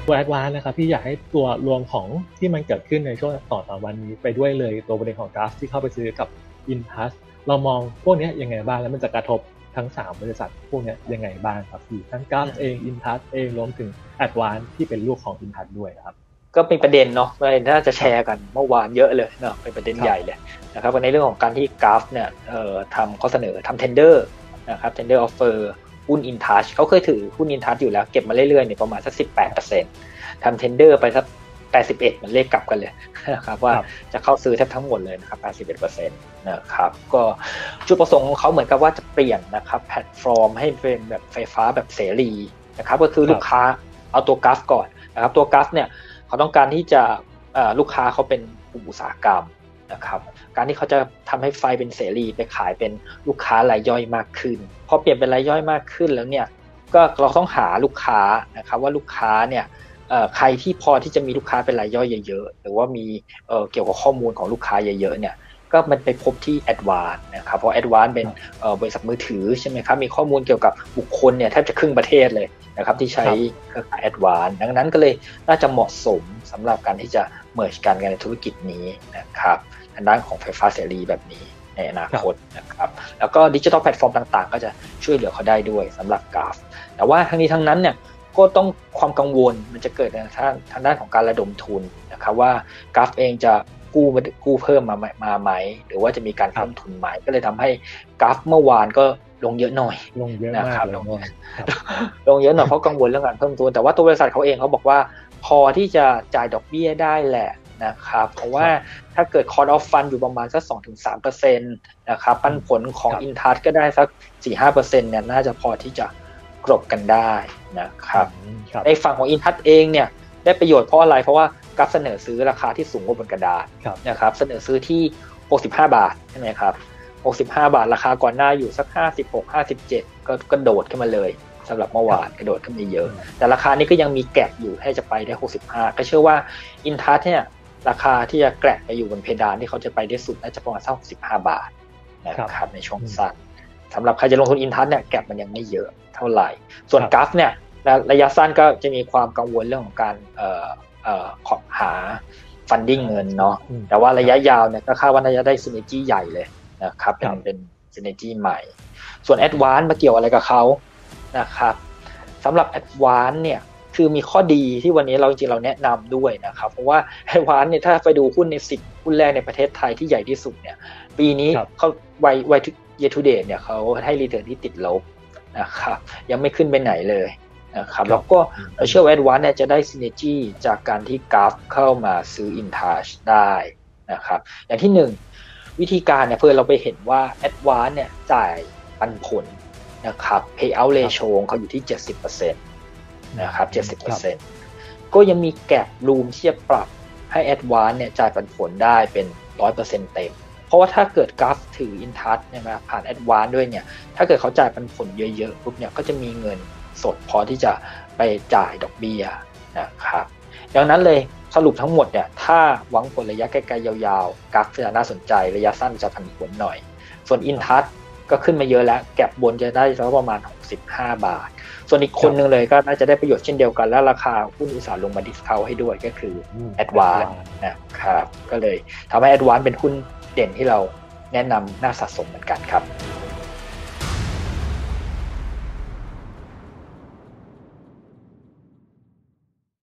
ตัวแอดวานซ์นะครับพี่อยากให้ตัวรวมของที่มันเกิดขึ้นในช่วง2-3วันนี้ไปด้วยเลยตัวประเด็นของกราฟที่เข้าไปซื้อกับ InTouch เรามองพวกนี้ยังไงบ้างแล้วมันจะกระทบทั้ง3บริษัทพวกนี้ยังไงบ้างครับพี่ทั้งกราฟเอง InTouch เองรวมถึง Advance ที่เป็นลูกของ InTouch ด้วยครับก็เป็นประเด็นเนาะน่าจะแชร์กันเมื่อวานเยอะเลยเนาะเป็นประเด็นใหญ่เลยนะครับในเรื่องของการที่กราฟเนี่ยทำข้อเสนอทำ tender นะครับ tender offer หุ้น InTouch เขาเคยถือหุ้น InTouch อยู่แล้วเก็บมาเรื่อยๆเนี่ยประมาณสัก 18% ทำ tender ไปสัก81มันเลขกลับกันเลยนะครับว่าจะเข้าซื้อแทบทั้งหมดเลยนะครับ 81% นะครับก็จุดประสงค์ของเขาเหมือนกับว่าจะเปลี่ยนนะครับแพลตฟอร์มให้เป็นแบบไฟฟ้าแบบเสรีนะครับก็คือลูกค้าเอาตัวกราฟก่อนนะครับตัวกราฟเนี่ยเขาต้องการที่จะลูกค้าเขาเป็นกลุ่มอุตสาหกรรมนะครับการที่เขาจะทำให้ไฟเป็นเสรีไปขายเป็นลูกค้ารายย่อยมากขึ้นพอเปลี่ยนเป็นรายย่อยมากขึ้นแล้วเนี่ยก็เราต้องหาลูกค้านะครับว่าลูกค้าเนี่ยใครที่พอที่จะมีลูกค้าเป็นรายย่อยเยอะๆหรือว่ามีเกี่ยวกับข้อมูลของลูกค้าเยอะๆเนี่ยก็มันไปพบที่ Advance นะครับเพราะ Advance เป็นบริษัทมือถือใช่ไหมครับมีข้อมูลเกี่ยวกับบุคคลเนี่ยแทบจะครึ่งประเทศเลยนะครับที่ใช้เครือข่าย Advance ดังนั้นก็เลยน่าจะเหมาะสมสำหรับการที่จะเมิร์จกันในธุรกิจนี้นะครับทางด้านของไฟฟ้าเสรีแบบนี้ในอนาคตนะครับแล้วก็ดิจิทัลแพลตฟอร์มต่างๆก็จะช่วยเหลือเขาได้ด้วยสำหรับกราฟแต่ว่าทั้งนี้ทั้งนั้นเนี่ยก็ต้องความกังวลมันจะเกิดในทางด้านของการระดมทุนนะครับว่ากราฟเองจะกู้เพิ่มมาไหมหรือว่าจะมีการเพิ่มทุนใหม่ก็เลยทำให้กราฟเมื่อวานก็ลงเยอะหน่อยลงเยอะนะครับลงเยอะหน่อยเพราะกังวลเรื่องการเพิ่มทุนแต่ว่าตัวบริษัทเขาเองเขาบอกว่าพอที่จะจ่ายดอกเบี้ยได้แหละนะครับเพราะว่าถ้าเกิด cost of fund อยู่ประมาณสัก 2-3% นะครับปันผลของ InTouch ก็ได้สัก 4-5% เนี่ยน่าจะพอที่จะกลบกันได้นะครับในฝั่งของ InTouch เองเนี่ยได้ประโยชน์เพราะอะไรเพราะว่ากราฟเสนอซื้อราคาที่สูงกว่าบนกระดาษนะครับเสนอซื้อที่65 บาทใช่ไหมครับ65 บาทราคาก่อนหน้าอยู่สัก56-57ก็กระโดดขึ้นมาเลยสำหรับเมื่อวานกระโดดขึ้นมาเยอะแต่ราคานี้ก็ยังมีแกลบอยู่ให้จะไปได้65ก็เชื่อว่า InTouch เนี่ยราคาที่จะแกลบไปอยู่บนเพดานที่เขาจะไปได้สุดน่าจะประมาณสัก65 บาทนะครับในช่วงสั้นสำหรับใครจะลงทุน InTouch เนี่ยแกลบมันยังไม่เยอะเท่าไหร่ส่วนกราฟเนี่ยระยะสั้นก็จะมีความกังวลเรื่องของการหา funding เงินเนาะแต่ว่าระยะยาวเนี่ยก็คาดว่าน่าจะได้ synergy ใหญ่เลยนะครับเป็น synergy ใหม่ส่วน Advance มาเกี่ยวอะไรกับเขานะครับสำหรับ Advance เนี่ยคือมีข้อดีที่วันนี้เราจริงๆเราแนะนำด้วยนะครับเพราะว่า Advance เนี่ยถ้าไปดูหุ้นใน10หุ้นแรกในประเทศไทยที่ใหญ่ที่สุดเนี่ยปีนี้เขาyear to date เนี่ยเขาให้ return ที่ติดลบนะครับยังไม่ขึ้นไปไหนเลยนะครับแล้วก็เราเชื่อว่า Advance เนี่ยจะได้ synergy จากการที่กราฟเข้ามาซื้อ InTouch ได้นะครับอย่างที่1วิธีการเนี่ยเพื่อเราไปเห็นว่า Advance เนี่ยจ่ายปันผลนะครับ payout ratio เขาอยู่ที่ 70% นะครับ 70% ก็ยังมีแก็ปรูมที่จะปรับให้ Advance เนี่ยจ่ายปันผลได้เป็น 100% เต็มเพราะว่าถ้าเกิดกราฟถือ InTouch เนี่ยมาผ่าน Advance ด้วยเนี่ยถ้าเกิดเขาจ่ายปันผลเยอะๆปุ๊บเนี่ยก็จะมีเงินสดพอที่จะไปจ่ายดอกเบี้ยนะครับดังนั้นเลยสรุปทั้งหมดเนี่ยถ้าหวังผลระยะไกลๆยาวๆกราฟจะน่าสนใจระยะสั้นจะผันผวนหน่อยส่วน InTouch ก็ขึ้นมาเยอะแล้วแก็บบนจะได้ประมาณ65 บาทส่วนอีกคนนึงเลยก็น่าจะได้ประโยชน์เช่นเดียวกันและราคาหุ้นอุตสาหลงมาดิสเคาท์ให้ด้วยก็คือ Advance นะครับก็เลยทำให้ Advance เป็นหุ้นเด่นที่เราแนะนำน่าสะสมเหมือนกันครับ